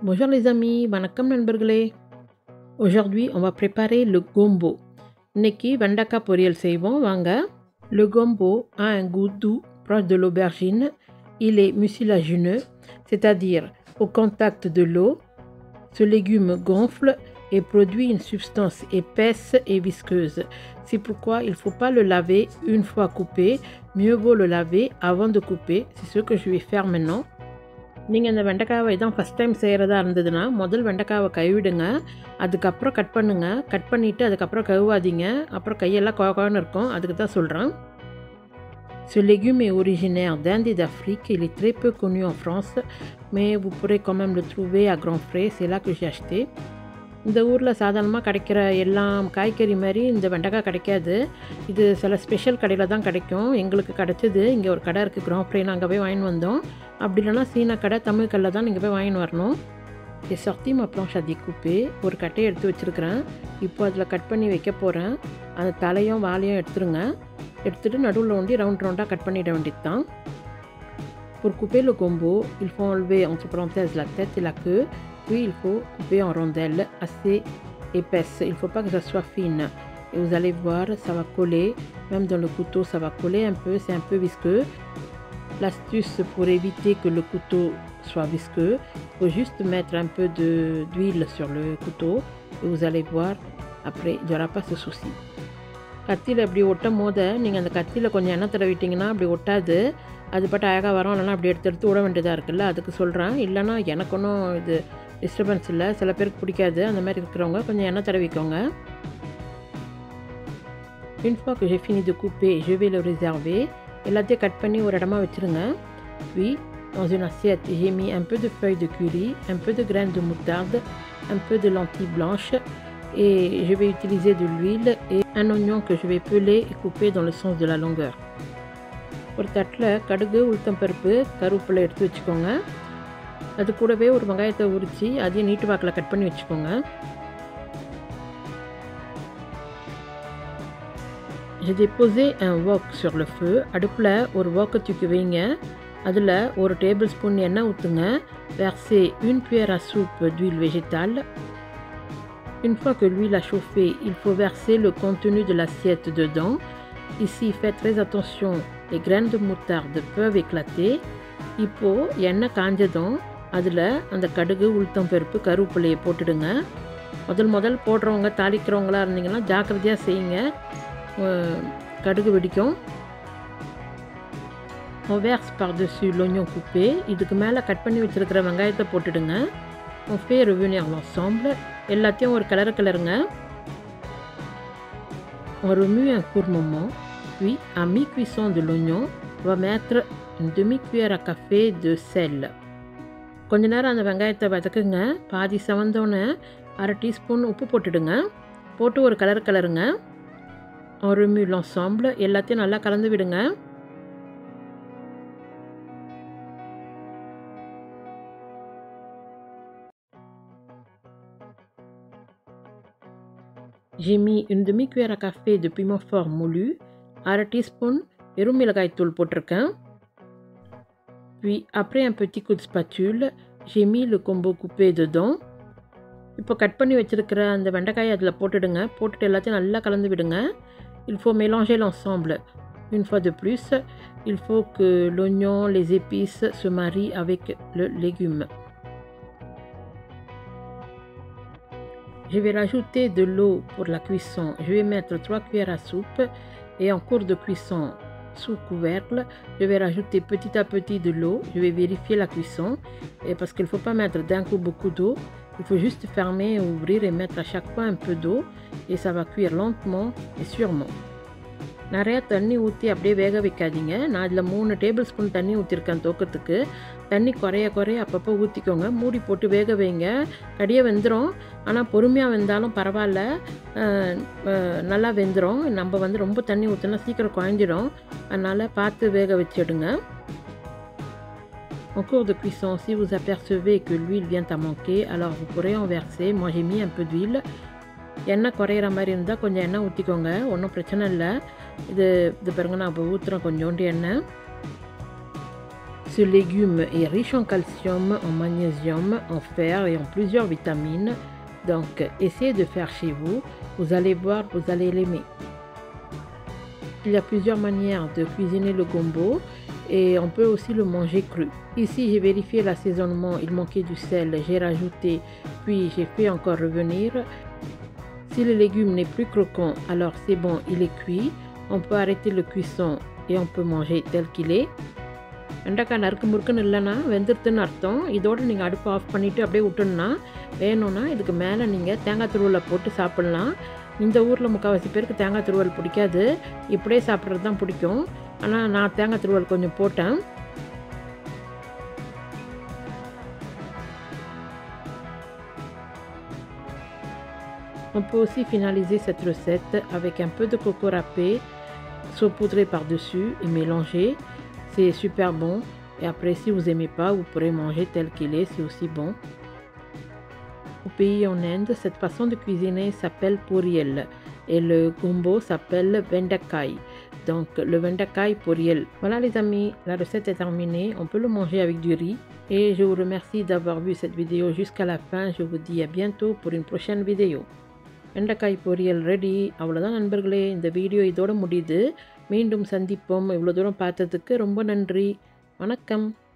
Bonjour les amis, வணக்கம் நண்பர்களே. Aujourd'hui, on va préparer le gombo. இன்னைக்கு வெண்டைக்காய் பொரியல் செய்வோம் வாங்க. Le gombo a un goût doux proche de l'aubergine. Il est mucilagineux, c'est-à-dire au contact de l'eau. Ce légume gonfle et produit une substance épaisse et visqueuse. C'est pourquoi il ne faut pas le laver une fois coupé. Mieux vaut le laver avant de couper. C'est ce que je vais faire maintenant. நீங்கள் இந்த வெண்டைக்காவை தான் first time செய்கிறதா இருந்ததுன்னா முதல் வெண்டைக்காவை கழுவிடுங்க, அதுக்கப்புறம் கட் பண்ணுங்கள். கட் பண்ணிவிட்டு அதுக்கப்புறம் கழுவாதீங்க, அப்புறம் கையெல்லாம் குழன்னு இருக்கும். அதுக்கு தான் சொல்கிறேன். Ce légume est originaire d'Inde et d'Afrique. Il est très peu connu en France, mais vous pourrez quand même le trouver à grands frais. C'est là que j'ai acheté. இந்த ஊரில் சாதாரணமாக கிடைக்கிற எல்லாம் காய்கறி மாதிரி இந்த வெண்டைக்காய் கிடைக்காது. இது சில ஸ்பெஷல் கடையில் தான் கிடைக்கும். எங்களுக்கு கிடச்சிது. இங்கே ஒரு கடை இருக்குது, கிராண்ட் ஃப்ரேன்னு, அங்கே போய் வாங்கின்னு வந்தோம். அப்படி இல்லைனா சீன கடை, தமிழ் கடையில் தான் நீங்கள் போய் வாங்கின்னு வரணும். J'ai sorti ma planche à découper. ஒரு கட்டையை எடுத்து வச்சுருக்கிறேன். இப்போ அதில் கட் பண்ணி வைக்க போகிறேன். அந்த தலையும் வாலையும் எடுத்துருங்க. எடுத்துகிட்டு நடுவில் ஒண்டி ரவுண்ட் ரவுண்டாக கட் பண்ணிட வேண்டியது தான். Pour couper le gombo, il faut enlever entre parenthèses la tête et la queue. Puis il faut couper en rondelles assez épaisses. Il ne faut pas que ça soit fine. Et vous allez voir, ça va coller. Même dans le couteau, ça va coller un peu. C'est un peu visqueux. L'astuce pour éviter que le couteau soit visqueux, il faut juste mettre un peu d'huile sur le couteau. Et vous allez voir, après, il n'y aura pas ce souci. கத்தியில் இப்படி ஒட்டும் போது நீங்கள் அந்த கத்தியில் கொஞ்சம் எண்ணெய் தடவிட்டிங்கன்னா அப்படி ஒட்டாது. அது பாட்டு அழகாக வரும். இல்லைனா அப்படி எடுத்து விட வேண்டியதாக இருக்குல்ல, அதுக்கு சொல்கிறேன். இல்லைனா எனக்கு ஒன்றும் இது டிஸ்டர்பன்ஸ் இல்லை. சில பேருக்கு பிடிக்காது. அந்த மாதிரி இருக்கிறவங்க கொஞ்சம் எண்ணெய் தடவிக்கோங்க. Une fois que j'ai fini de couper, je vais le réserver. எல்லாத்தையும் கட் பண்ணி ஒரு இடமா வச்சுருங்க. Puis, dans une assiette, j'ai mis un peu de feuilles de curry, un peu de graines de moutarde, un peu de lentilles blanches et je vais utiliser de l'huile et un oignon que je vais peler et couper dans le sens de la longueur. ஒரு தட்டில் கடுகு, உளுத்தம் பருப்பு, கருவேப்பிலை எடுத்து வச்சுக்கோங்க. அது கூடவே ஒரு வெங்காயத்தை உரித்து அதையும் நீட்டு வாக்கில் கட் பண்ணி வச்சுக்கோங்க. J'ai déposé un wok sur le feu. அடுப்பில் ஒரு wok தூக்கி வைங்க. அதில் ஒரு டேபிள் ஸ்பூன் எண்ணெய் ஊற்றுங்க. Versez une cuillère à soupe d'huile végétale. Une fois que l'huile a chauffé, il faut verser le contenu de l'assiette dedans. Ici, faites très attention, les graines de moutarde peuvent éclater. இப்போது எண்ணெய் காஞ்சதும் அதில் அந்த கடுகு, உளுத்தம் பருப்பு, கருவேப்பிலையை போட்டுடுங்க. முதல் போடுறவங்க, தாளிக்கிறவங்களாக இருந்தீங்கன்னா ஜாக்கிரதையாக செய்யுங்க, கடுகு வெடிக்கும். On verse par-dessus l'oignon coupé. இதுக்கு மேலே கட் பண்ணி வச்சுருக்கிற வெங்காயத்தை போட்டுடுங்க. On fait revenir l'ensemble. எல்லாத்தையும் ஒரு கிளறுங்க. On remue un court moment. Puis, à mi-cuisson de l'oignon, on va mettre une demi-cuillère à café de sel. கொஞ்ச நேரம் அந்த வெங்காயத்தை வதக்குங்க. பாதி செவந்தோன்னு அரை டீஸ்பூன் உப்பு போட்டுடுங்க. போட்டு ஒரு கிளறுங்க. On remue l'ensemble. எல்லாத்தையும் நல்லா கலந்து விடுங்க. J'ai mis une demi-cuillère à café de piment fort moulu. அரை டீஸ்பூன் வெறும் மிளகாய் தூள் போட்டிருக்கேன். Puis après un petit coup de spatule, j'ai mis le gombo coupé dedans. இப்போ கட் பண்ணி வச்சுருக்கிற அந்த வெண்டைக்காயை அதில் போட்டுடுங்க. போட்டுட்டு எல்லாத்தையும் நல்லா கலந்து விடுங்க. Il faut mélanger l'ensemble. Une fois de plus, il faut que l'oignon, les épices se marient avec le légume. Je vais rajouter de l'eau pour la cuisson. Je vais mettre 3 cuillères à soupe et en cours de cuisson sous couvercle, je vais rajouter petit à petit de l'eau. Je vais vérifier la cuisson et parce qu'il ne faut pas mettre d'un coup beaucoup d'eau. Il faut juste fermer, ouvrir et mettre à chaque fois un peu d'eau et ça va cuire lentement et sûrement. நிறையா தண்ணி ஊற்றி அப்படியே வேக வைக்காதீங்க. நான் இதில் 3 table spoon தண்ணி ஊற்றிருக்கேன் தோக்கத்துக்கு. தண்ணி குறைய அப்பப்போ ஊற்றிக்கோங்க. மூடி போட்டு வேக வைங்க. கடியாக வெந்துடும். ஆனால் பொறுமையாக வெந்தாலும் பரவாயில்ல, நல்லா வெந்துடும். நம்ம ரொம்ப தண்ணி ஊற்றினா சீக்கிரம் குழஞ்சிடும். அதனால் பார்த்து வேக வச்சிடுங்க. En cours de cuisson, si vous apercevez que l'huile vient à manquer, alors vous pourrez en verser. Moi j'ai mis un peu d'huile. எண்ணெய் குறையிற மாதிரி இருந்தால் கொஞ்சம் எண்ணெய் ஊற்றிக்கோங்க. ஒன்றும் பிரச்சனை இல்லை. இது பாருங்க, நான் இப்போ ஊற்றுறேன் கொஞ்சோண்டு எண்ணெய். Ce légume est riche en calcium, en magnésium, en fer et en plusieurs vitamines. Donc, essayez de faire chez vous. Vous allez voir, vous allez l'aimer. Il y a plusieurs manières de cuisiner le gombo et on peut aussi le manger cru. Ici, j'ai vérifié l'assaisonnement. Il manquait du sel. J'ai rajouté, puis j'ai fait encore revenir. Si le légume n'est plus croquant, alors c'est bon, il est cuit. On peut arrêter le cuisson et on peut manger tel qu'il est. வெண்டைக்காய் நறுக்கு முறுக்குன்னு இல்லைன்னா வெந்துருத்துன்னு அர்த்தம். இதோடு நீங்கள் அடுப்பு ஆஃப் பண்ணிவிட்டு அப்படியே விட்டுணுன்னா வேணும்னா இதுக்கு மேலே நீங்கள் தேங்காய் துருவலை போட்டு சாப்பிட்லாம். இந்த ஊரில் முக்கால்வாசி பேருக்கு தேங்காய் துருவல் பிடிக்காது, இப்படியே சாப்பிட்றது தான் பிடிக்கும். ஆனால் நான் தேங்காய் துருவல் கொஞ்சம் போட்டேன். On peut aussi finaliser cette recette avec un peu de coco râpé saupoudré par-dessus et mélangé. C'est super bon. Et après, si vous n'aimez pas, vous pourrez manger tel qu'il est, c'est aussi bon. Au pays en Inde, cette façon de cuisiner s'appelle poriel et le gombo s'appelle vendakai. Donc le vendakai poriel. Voilà les amis, la recette est terminée. On peut le manger avec du riz. Et je vous remercie d'avoir vu cette vidéo jusqu'à la fin. Je vous dis à bientôt pour une prochaine vidéo. வெண்டைக்காய் பொரியல் ரெடி. அவ்வளோதான் நண்பர்களே, இந்த வீடியோ இதோட முடியுது. மீண்டும் சந்திப்போம். இவ்வளோ தூரம் பார்த்ததுக்கு ரொம்ப நன்றி. வணக்கம்.